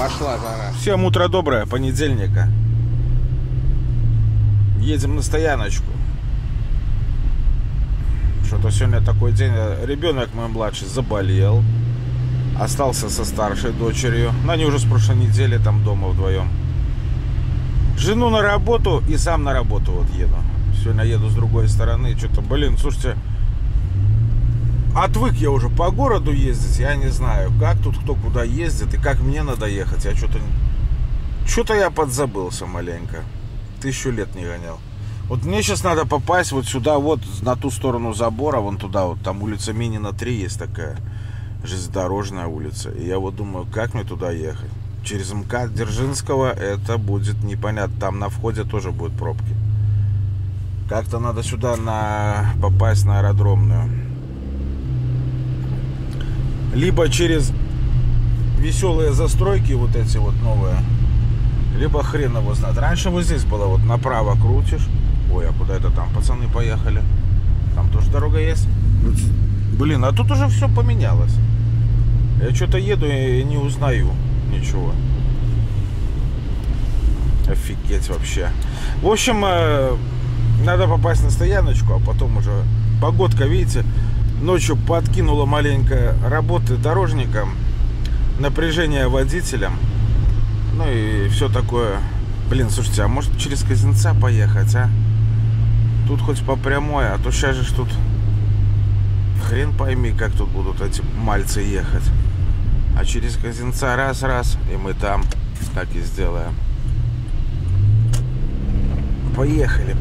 пошла жара. Всем утро доброе, понедельника. Едем на стояночку. Что-то сегодня такой день. Ребенок мой младший заболел. Остался со старшей дочерью. Но они уже с прошлой недели там дома вдвоем. Жену на работу и сам на работу вот еду. Сегодня еду с другой стороны. Что-то, блин, слушайте, отвык я уже по городу ездить. Я не знаю, как тут кто куда ездит и как мне надо ехать. Я что-то я подзабылся маленько. 1000 лет не гонял. Вот мне сейчас надо попасть вот сюда, вот на ту сторону забора, вон туда вот. Там улица Минина 3 есть такая железнодорожная улица. И я вот думаю, как мне туда ехать. Через МКАД Дзержинского это будет непонятно. Там на входе тоже будут пробки. Как-то надо сюда попасть на аэродромную. Либо через веселые застройки вот эти вот новые, либо хрен его знает. Раньше вот здесь было вот направо крутишь. Ой, а куда это там пацаны поехали? Там тоже дорога есть. Блин, а тут уже все поменялось. Я что-то еду и не узнаю ничего. Офигеть вообще. В общем, надо попасть на стояночку, а потом уже погодка, видите, ночью подкинула маленько работы дорожникам, напряжение водителям, ну и все такое. Блин, слушайте, а может через Козинца поехать, а? Тут хоть по прямой, а то сейчас же тут хрен пойми, как тут будут эти мальцы ехать. А через Козинца раз, и мы там так и сделаем. Поехали.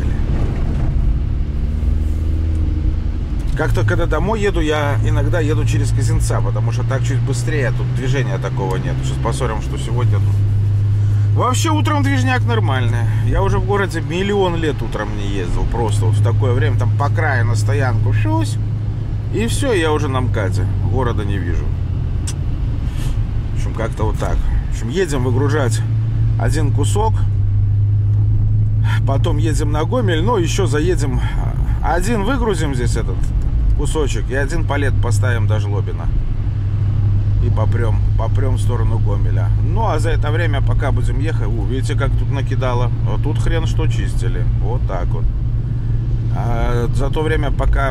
Как-то, когда домой еду, я иногда еду через Козинца, потому что так чуть быстрее, тут движения такого нет. Сейчас посмотрим, что сегодня тут. Вообще утром движняк нормальный. Я уже в городе миллион лет утром не ездил. Просто вот в такое время, там по краю на стоянку шусь, и все, я уже на МКАДе. Города не вижу. В общем, как-то вот так. В общем, едем выгружать один кусок. Потом едем на Гомель, но еще заедем. Один выгрузим здесь этот кусочек, и один палет поставим до Жлобина. И попрем в сторону Гомеля. Ну, а за это время, пока будем ехать, видите, как тут накидало. Вот тут хрен что чистили. Вот так вот. А за то время, пока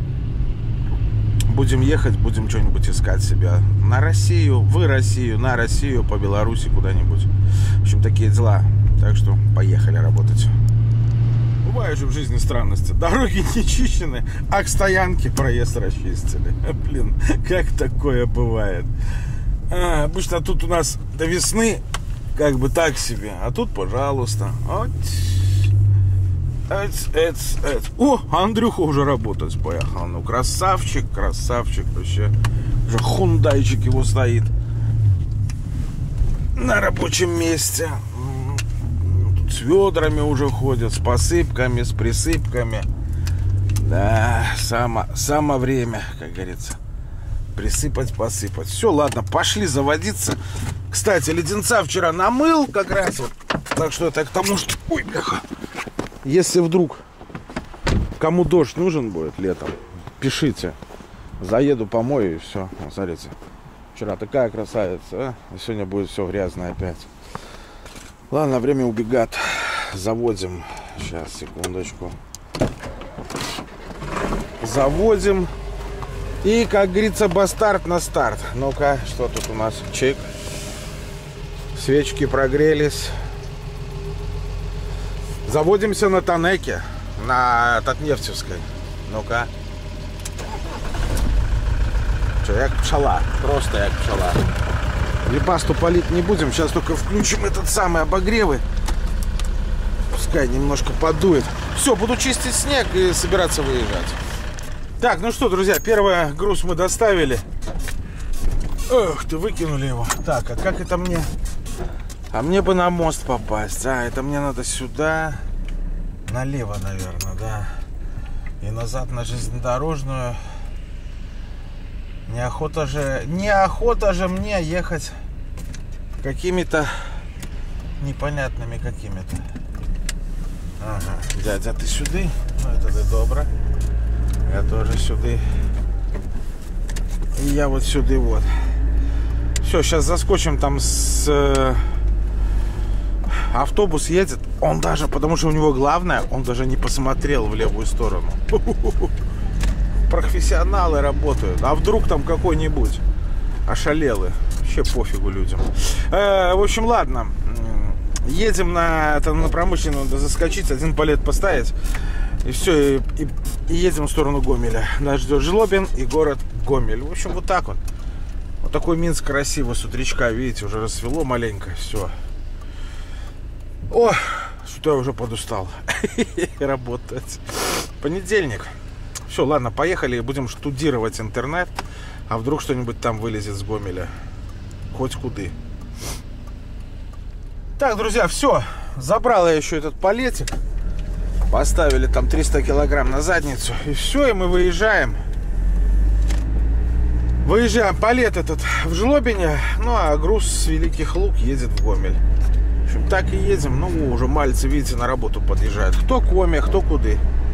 будем ехать, будем что-нибудь искать себя. На Россию, на Россию, по Беларуси куда-нибудь. В общем, такие дела. Так что поехали работать. Бывают же в жизни странности. Дороги не чищены, а к стоянке проезд расчистили. Блин, как такое бывает? Обычно тут у нас до весны как бы так себе. А тут, пожалуйста. О, Андрюха уже работать поехал. Ну, красавчик вообще. Уже хундайчик его стоит на рабочем месте. С ведрами уже ходят, с посыпками, с присыпками. Да, само время, как говорится. Присыпать, посыпать. Все, ладно, пошли заводиться. Кстати, леденца вчера намыл как раз вот. Так что это к тому, что... Ой, бляха. Если вдруг кому дождь нужен будет летом, пишите. Заеду, помою и все. Вот, смотрите. Вчера такая красавица, а? И сегодня будет все грязное опять. Ладно, время убегает. Заводим. Сейчас, секундочку. Заводим. И, как говорится, бастард на старт. Ну-ка, что тут у нас? Чик. Свечки прогрелись. Заводимся на Танеке. На Татнефтевской. Ну-ка. Что, як пчела. Просто як пчела. Липасту полить не будем. Сейчас только включим этот самый обогревы. Пускай немножко подует. Все, буду чистить снег и собираться выезжать. Так, ну что, друзья, первый груз мы доставили. Ох, ты, выкинули его. Так, а как это мне? А мне бы на мост попасть. А, это мне надо сюда. Налево, наверное, да. И назад на железнодорожную. Неохота же мне ехать какими-то непонятными какими-то. Ага, дядя, ты сюди? Ну, это ты добре. Я тоже сюди. И я вот сюди вот. Все, сейчас заскочим там с... Автобус едет. Он даже, потому что у него главное, он даже не посмотрел в левую сторону. Профессионалы работают. А вдруг там какой-нибудь ошалелый? Вообще пофигу людям. В общем, ладно. Едем на промышленную, надо заскочить, один палет поставить. И все, и едем в сторону Гомеля. Нас ждет Жлобин и город Гомель. В общем, вот так вот. Вот такой Минск красивый с утречка. Видите, уже рассвело маленько. Все. О, что-то я уже подустал работать. Понедельник. Все, ладно, поехали. Будем штудировать интернет. А вдруг что-нибудь там вылезет с Гомеля. Хоть куды. Так, друзья, все. Забрал я еще этот палетик. Поставили там 300 килограмм на задницу. И все, и мы выезжаем. Выезжаем, палет этот в Жлобине. Ну, а груз с Великих Луг едет в Гомель. В общем, так и едем. Ну, уже мальцы, видите, на работу подъезжают. Кто к Коме, кто куды.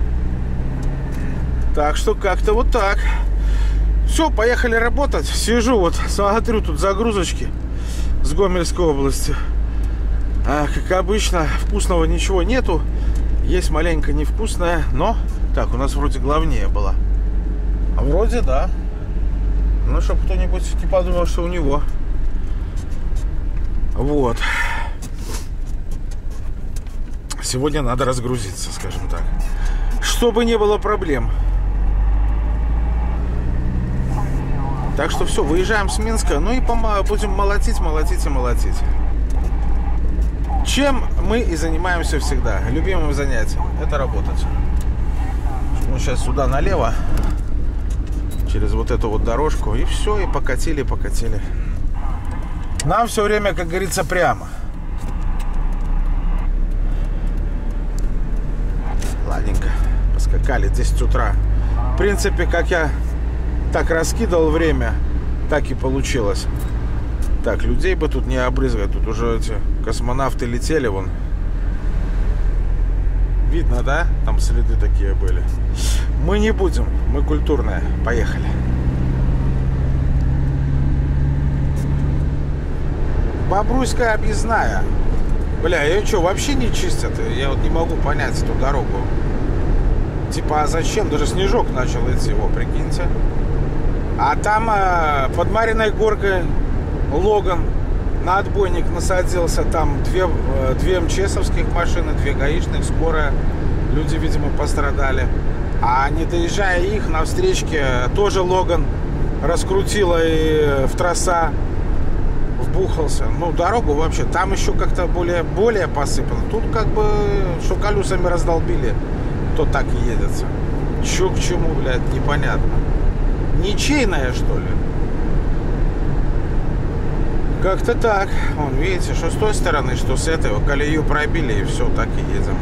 Так что как-то вот так. Все, поехали работать. Сижу вот, смотрю тут загрузочки с Гомельской области. А, как обычно, вкусного ничего нету. Есть маленько невкусное, но... Так, у нас вроде главнее было. А вроде да. Ну, чтобы кто-нибудь не подумал, что у него. Вот. Сегодня надо разгрузиться, скажем так. Чтобы не было проблем. Так что все, выезжаем с Минска. Ну и будем молотить. Чем мы и занимаемся всегда. Любимым занятием. Это работать. Ну, сейчас сюда налево. Через вот эту вот дорожку. И все, и покатили. Нам все время, как говорится, прямо. Ладненько. Поскакали 10 утра. В принципе, как я так раскидывал время, так и получилось. Так, людей бы тут не обрызгать. Тут уже эти космонавты летели вон. Видно, да? Там следы такие были. Мы не будем. Мы культурные. Поехали. Бобруйская объездная. Бля, ее что, вообще не чистят? Я вот не могу понять эту дорогу. Типа, а зачем? Даже снежок начал идти. О, прикиньте. А там под Мариной горкой Логан на отбойник насадился. Там две МЧСовских машины, 2 гаишных, скорая. Люди, видимо, пострадали. А не доезжая их, на встречке тоже Логан раскрутила и в троса вбухался. Ну, дорогу вообще. Там еще как-то более посыпано. Тут как бы, что колесами раздолбили, то так и едется. Че к чему, блядь, непонятно. Ничейная, что ли? Как-то так. Вон, видите, что с той стороны, что с этой. Колею пробили, и все, так и едем.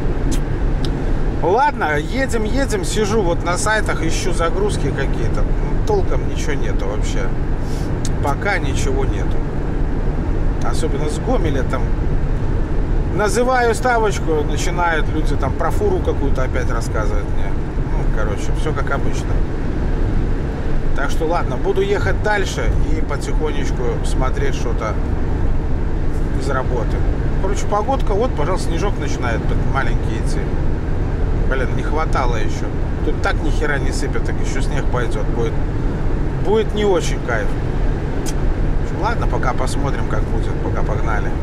Ладно, едем. Сижу вот на сайтах, ищу загрузки какие-то. Толком ничего нету вообще. Пока ничего нету. Особенно с Гомеля там. Называю ставочку, начинают люди там про фуру какую-то опять рассказывать мне. Ну, короче, все как обычно. Так что ладно, буду ехать дальше и потихонечку смотреть что-то из работы. Короче, погодка, вот, пожалуйста, снежок начинает маленький идти. Блин, не хватало еще. Тут так ни хера не сыпет, так еще снег пойдет. Будет не очень кайф. Ладно, пока посмотрим, как будет, пока погнали.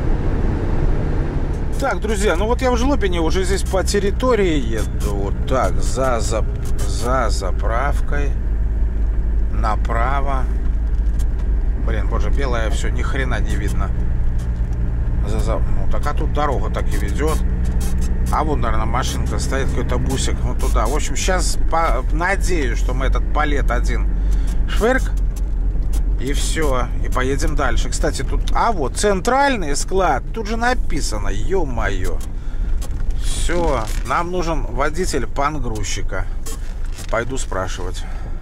Так, друзья, ну вот я в Жлобине уже здесь по территории еду. Вот так, за заправкой. Направо. Блин, боже, белое все, ни хрена не видно. Ну так, а тут дорога так и ведет. А вон, наверное, машинка стоит, какой-то бусик. Ну туда. В общем, сейчас надеюсь, что мы этот палет один швырк. И все. И поедем дальше. Кстати, тут... А вот, центральный склад. Тут же написано. Ё-моё. Все. Нам нужен водитель пангрузчика. Пойду спрашивать.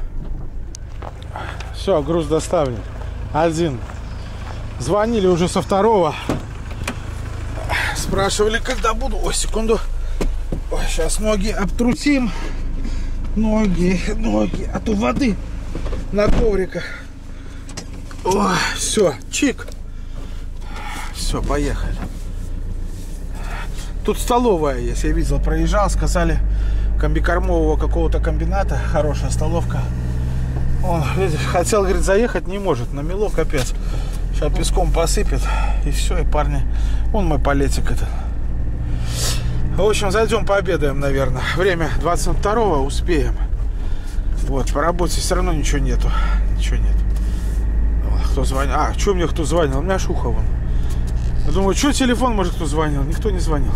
Все, груз доставлен. Один. Звонили уже со второго. Спрашивали, когда буду. Ой, секунду. Ой, сейчас ноги обтрусим. Ноги. А то воды на ковриках. О, все, чик. Все, поехали. Тут столовая есть, я видел, проезжал, сказали, комбикормового какого-то комбината, хорошая столовка. Он, видишь, хотел, говорит, заехать, не может, намело, капец. Сейчас песком посыпет, и все, и парни, вон мой палетик этот. В общем, зайдем пообедаем, наверное. Время 22-го, успеем. Вот, по работе все равно ничего нету. Ничего нет. Кто звонил? А, что мне кто звонил? У меня шуха вон. Я думаю, что телефон, может, кто звонил? Никто не звонил.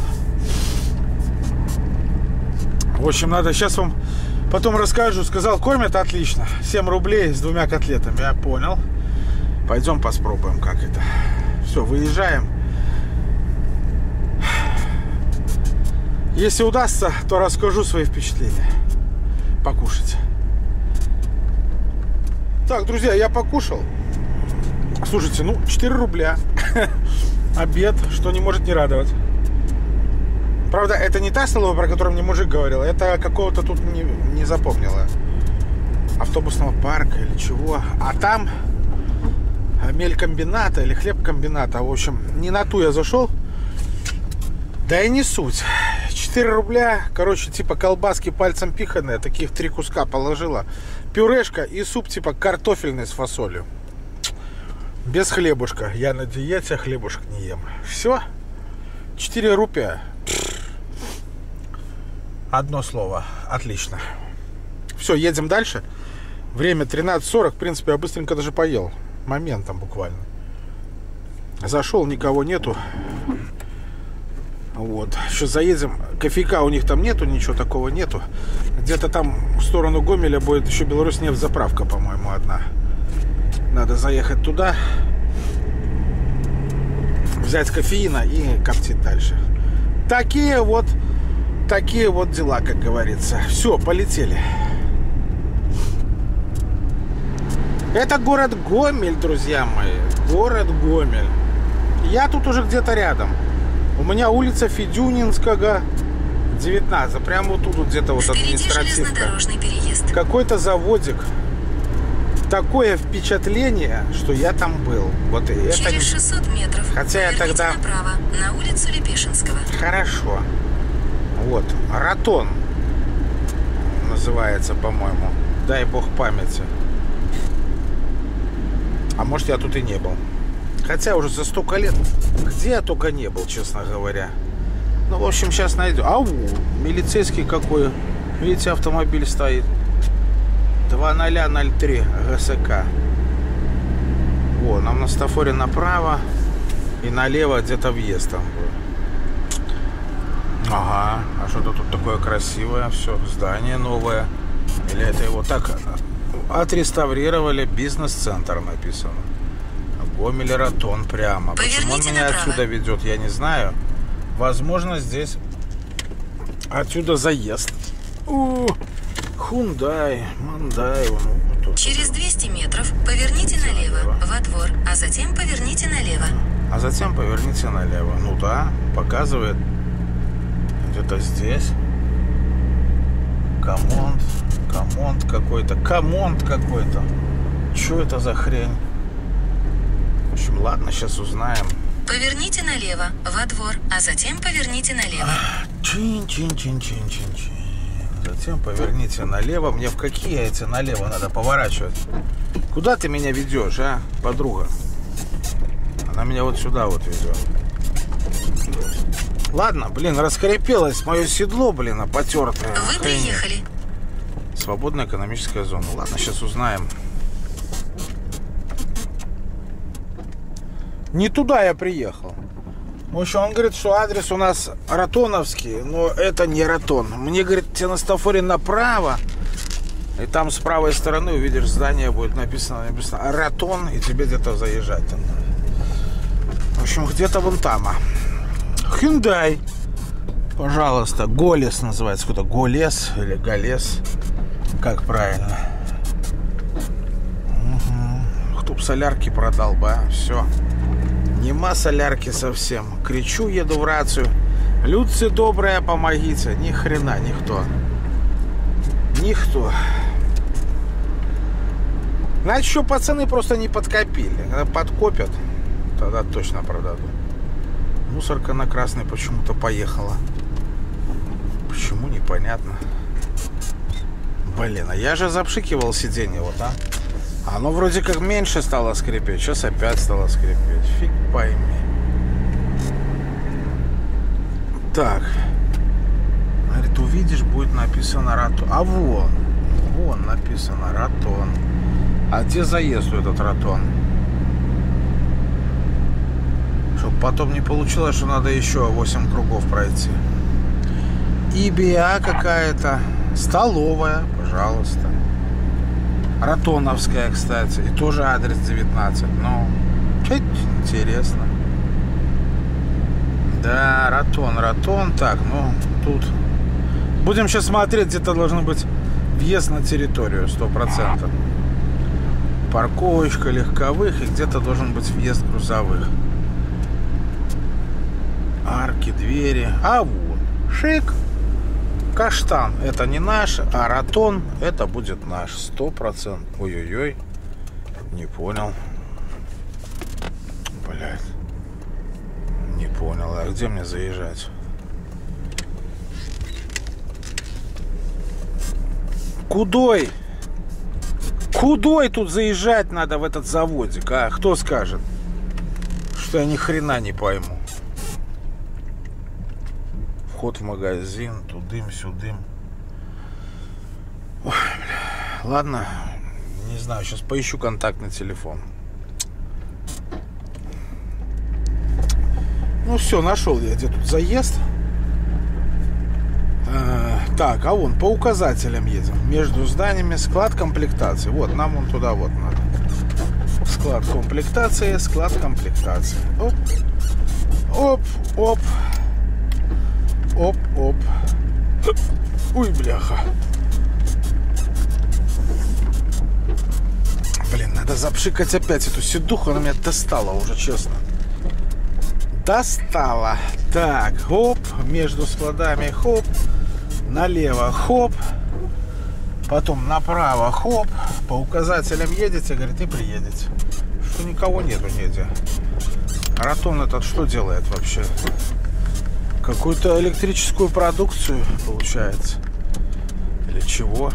В общем, надо сейчас вам потом расскажу. Сказал, кормят отлично. 7 рублей с 2 котлетами. Я понял. Пойдем попробуем, как это. Все, выезжаем. Если удастся, то расскажу свои впечатления. Покушать. Так, друзья, я покушал. Слушайте, 4 рубля. Обед, что не может не радовать. Правда, это не та столовая, про которую мне мужик говорил. Это какого-то тут не запомнила. Автобусного парка или чего. А там мелькомбината или хлебкомбината. В общем, не на ту я зашел. Да и не суть. 4 рубля, короче, типа колбаски пальцем пиханные, таких 3 куска положила. Пюрешка и суп типа картофельный с фасолью. Без хлебушка. Я на диете, хлебушек не ем. Все. 4 рупия. Одно слово. Отлично. Все, едем дальше. Время 13:40. В принципе, я быстренько даже поел. Моментом буквально. Зашел, никого нету. Вот. Сейчас заедем. Кофейка у них там нету, ничего такого нету. Где-то там в сторону Гомеля будет еще Беларуснефть-заправка, по-моему, одна. Надо заехать туда, взять кофеина и коптить дальше. Такие вот дела, как говорится. Все, полетели. Это город Гомель, друзья мои. Город Гомель. Я тут уже где-то рядом. У меня улица Федюнинского, 19. Прямо вот тут где-то вот административка. Какой-то заводик. Такое впечатление, что я там был. Вот и это. Через 600 метров. Хотя я тогда направо, на улицу Лепешинского. Хорошо. Вот. Ратон называется, по-моему. Дай бог памяти. А может, я тут и не был. Хотя уже за столько лет. Где я только не был, честно говоря. Ну, в общем, сейчас найдем. Ау, милицейский какой. Видите, автомобиль стоит. 2003 ГСК. Во, нам на стафоре направо и налево где-то въезд там будет. Ага, а что-то тут такое красивое. Все, здание новое. Или это его так отреставрировали? Бизнес-центр написано. Гомель Ратон прямо. Почему он меня отсюда ведет, я не знаю. Возможно, здесь отсюда заезд. Хундай, Мандай. Через 200 метров поверните налево, во двор, а затем поверните налево. А затем поверните налево. Ну да, показывает где-то здесь. Комонд какой-то. Что это за хрень? В общем, ладно, сейчас узнаем. Поверните налево, во двор, а затем поверните налево. Чин-чин-чин-чин-чин-чин. Затем поверните налево. Мне в какие эти налево надо поворачивать? Куда ты меня ведешь, а, подруга? Она меня вот сюда вот ведет. Ладно, блин, раскрепелось мое седло, блин, потертое. Вы приехали. Свободная экономическая зона. Ладно, сейчас узнаем. Не туда я приехал. В общем, он говорит, что адрес у нас Ратоновский, но это не Ратон. Мне, говорит, тебе на стафоре направо, и там с правой стороны увидишь здание, будет написано Ратон, и тебе где-то заезжать там. В общем, где-то вон там. Hyundai. Пожалуйста, Голес называется. Какой-то Голес или Голес. Как правильно? Кто б солярки продал бы, а? Все. Нема солярки совсем. Кричу, еду в рацию. Людцы добрые, помогите. Ни хрена никто. Никто. Значит, что пацаны просто не подкопили. Когда подкопят, тогда точно продадут. Мусорка на красный почему-то поехала. Почему, непонятно. Блин, а я же запшикивал сиденье, вот, а? Оно вроде как меньше стало скрипеть. Сейчас опять стало скрипеть. Фиг пойми. Так. Говорит, увидишь, будет написано Ратон. А вон написано Ратон. А где заезд у этот Ратон? Чтоб потом не получилось, что надо еще 8 кругов пройти. ИБА какая-то. Столовая, пожалуйста. Ратоновская, кстати. И тоже адрес 19. Ну, чуть интересно. Да, Ратон. Так, ну, тут... Будем сейчас смотреть, где-то должен быть въезд на территорию, 100%. Парковочка легковых, и где-то должен быть въезд грузовых. Арки, двери. А вот, шик. Каштан это не наш, а Ратон это будет наш, 100%. Ой-ой-ой, не понял. Блядь. Не понял, а где мне заезжать? Кудой? Кудой тут заезжать надо в этот заводик, а? Кто скажет? Что я ни хрена не пойму. Вход в магазин, тудым-сюдым. Ой, бля. Ладно, не знаю, сейчас поищу контактный телефон. Ну все, нашел я, где тут заезд. Так, а вон по указателям едем. Между зданиями склад комплектации. Вот, нам вон туда вот надо. Склад комплектации, склад комплектации. Оп, оп, оп. Оп, оп. Ой, бляха. Блин, надо запшикать опять эту седуху. Она меня достала уже, честно. Достала. Так, хоп. Между складами, хоп. Налево, хоп. Потом направо, хоп. По указателям едете, говорит, и приедете. Что никого нету нигде. Ратон этот что делает вообще? Какую-то электрическую продукцию, получается. Или чего?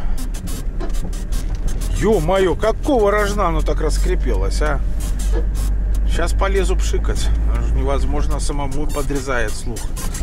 Ё-моё, какого рожна оно так раскрепилось, а? Сейчас полезу пшикать. Невозможно, самому подрезает слух.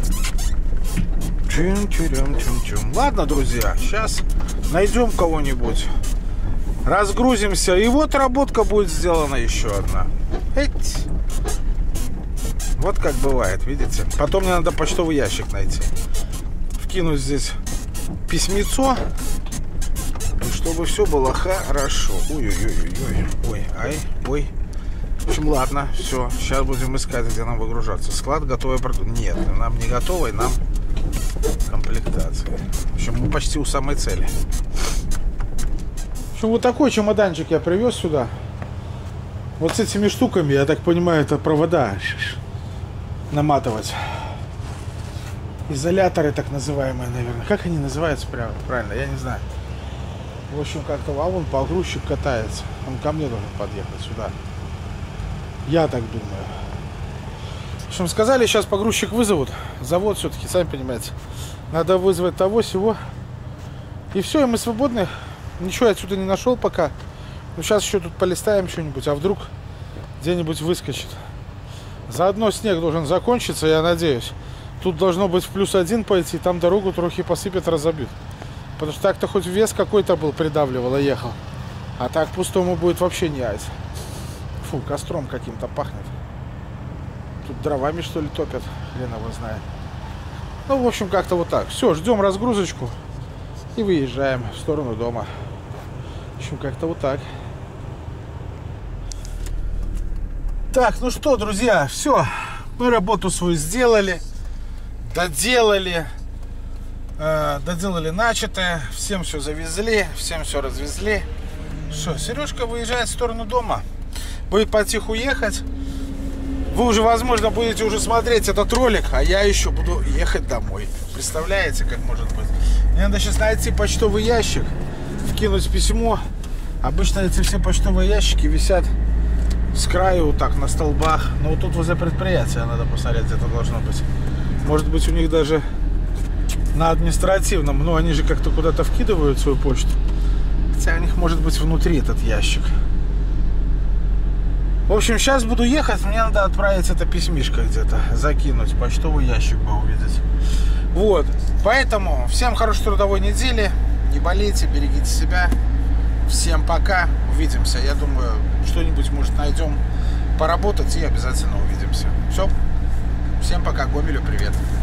Чум-чурям-чум-чум. Ладно, друзья, сейчас найдем кого-нибудь. Разгрузимся. И вот работка будет сделана еще одна. Эть. Вот как бывает, видите? Потом мне надо почтовый ящик найти. Вкинуть здесь письмецо. И чтобы все было хорошо. Ой-ой-ой-ой. Ой, ай, ой. В общем, ладно, все. Сейчас будем искать, где нам выгружаться. Склад готовый продукт. Нет, нам не готовый, нам комплектация. В общем, мы почти у самой цели. В общем, вот такой чемоданчик я привез сюда. Вот с этими штуками, я так понимаю, это провода наматывать. Изоляторы так называемые, наверное. Как они называются правильно? Я не знаю. В общем, как-то вон погрузчик катается. Он ко мне должен подъехать сюда. Я так думаю. В общем, сказали, сейчас погрузчик вызовут. Завод все-таки, сами понимаете. Надо вызвать того-сего. И все, и мы свободны. Ничего я отсюда не нашел пока. Ну, сейчас еще тут полистаем что-нибудь. А вдруг где-нибудь выскочит. Заодно снег должен закончиться, я надеюсь. Тут должно быть в +1 пойти. Там дорогу трохи посыпят, разобьют. Потому что так-то хоть вес какой-то был, придавливал и ехал. А так пустому будет вообще не айс. Фу, костром каким-то пахнет. Тут дровами, что ли, топят. Хрен его знает. Ну, в общем, как-то вот так. Все, ждем разгрузочку. И выезжаем в сторону дома. В общем, как-то вот так. Так, ну что, друзья, все. Мы работу свою сделали. Доделали. Доделали начатое. Всем все завезли. Всем все развезли. Что, Сережка выезжает в сторону дома. Будет потиху ехать. Вы уже, возможно, будете уже смотреть этот ролик, а я еще буду ехать домой. Представляете, как может быть? Мне надо сейчас найти почтовый ящик, вкинуть письмо, Обычно эти все почтовые ящики висят с краю вот так на столбах. Но вот тут возле предприятия надо посмотреть, где-то должно быть. Может быть, у них даже на административном. Но они же как-то куда-то вкидывают свою почту. Хотя у них может быть внутри этот ящик. В общем, сейчас буду ехать. Мне надо отправить это письмишко где-то. Закинуть. Почтовый ящик бы увидеть. Вот. Поэтому всем хорошей трудовой недели. Не болейте, берегите себя. Всем пока. Увидимся. Я думаю, что-нибудь, может, найдем поработать и обязательно увидимся. Все. Всем пока. Гомелю привет.